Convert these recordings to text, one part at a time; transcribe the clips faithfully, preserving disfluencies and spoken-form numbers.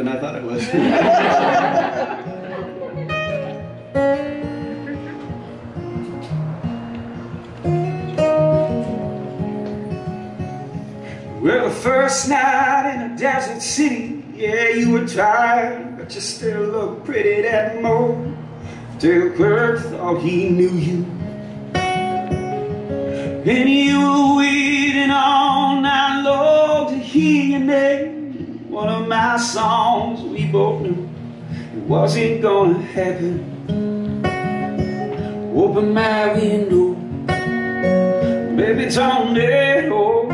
than I thought it was. Well, the first night in a desert city, yeah, you were tired, but you still looked pretty that morning. Till the clerk thought he knew you, and you were waiting all night long to hear your name. One of my songs we both knew it wasn't gonna happen. Open my window, baby, tornado.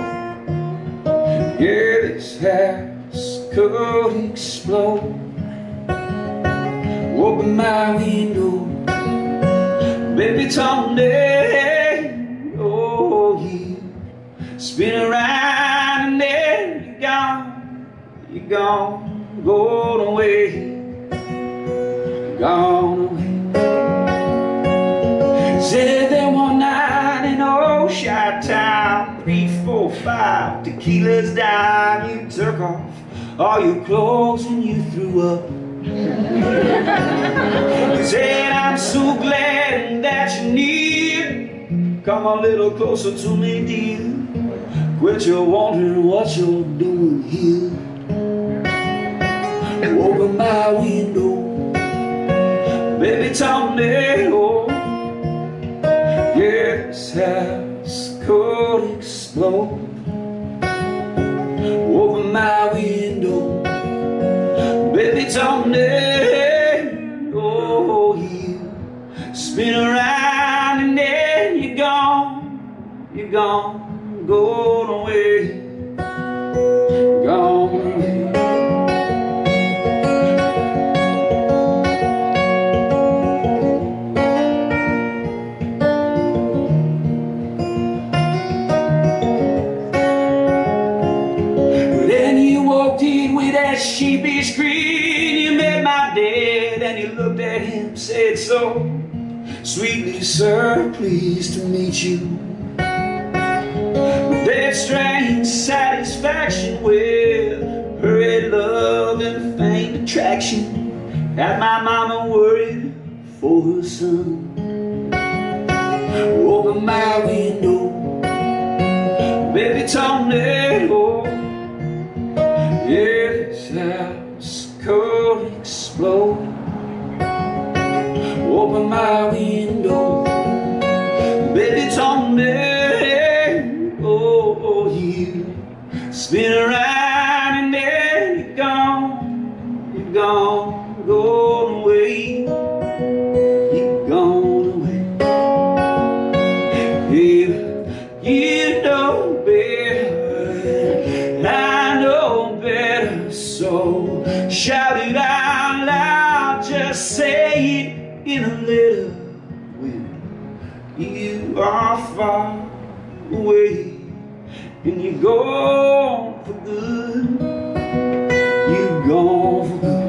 Yeah, this house could explode. Open my window, baby, tornado. You spin around and then you're gone. You're gone, gone away, gone away. Said there one night in old Chi-Town, three, four, five tequilas down, you took off all your clothes and you threw up. You said, I'm so glad that you're near. Come a little closer to me, dear. Quit your wondering what you're doing here. Open my window, baby, tornado. Yeah, this house could explode. Open my window, baby, tornado. You spin around and then you're gone. You're gone, gone away, gone away. With that sheepish grin, you met my dad and you looked at him, said so sweetly, sir, pleased to meet you. With that strange satisfaction, with hurried love and faint attraction, had my mama worried for her son. Open my window, baby, tornado. Yeah, this house could explode. Open my window, baby, tornado. You spin around and then you're gone. You're gone, gone away. You're gone away. Yeah, you know better. I know better, so shout it out loud, just say it in a letter. When you are far away and you're gone for good, you're gone for good.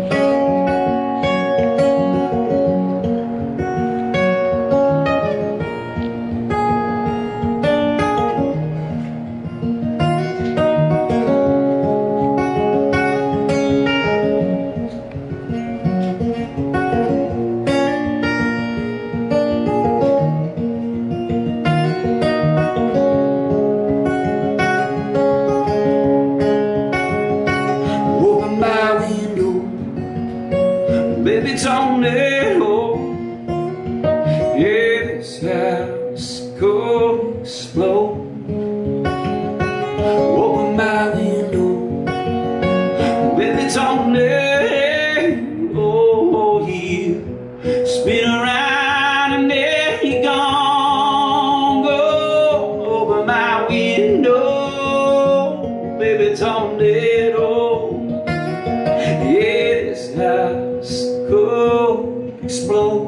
Baby, tornado. Yeah, this house could explode. Open my window, baby, tornado. You spin around and then you're gone. Go over my window, baby, tornado. Yeah, this house could explode.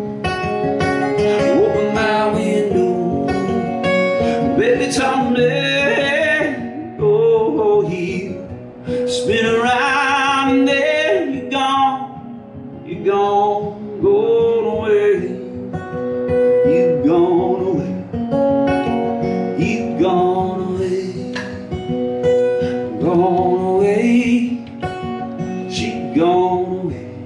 Open my window, baby, tornado. You spin around and then you're gone. You're gone, gone away. You've gone away. You've gone away. Gone away. She away.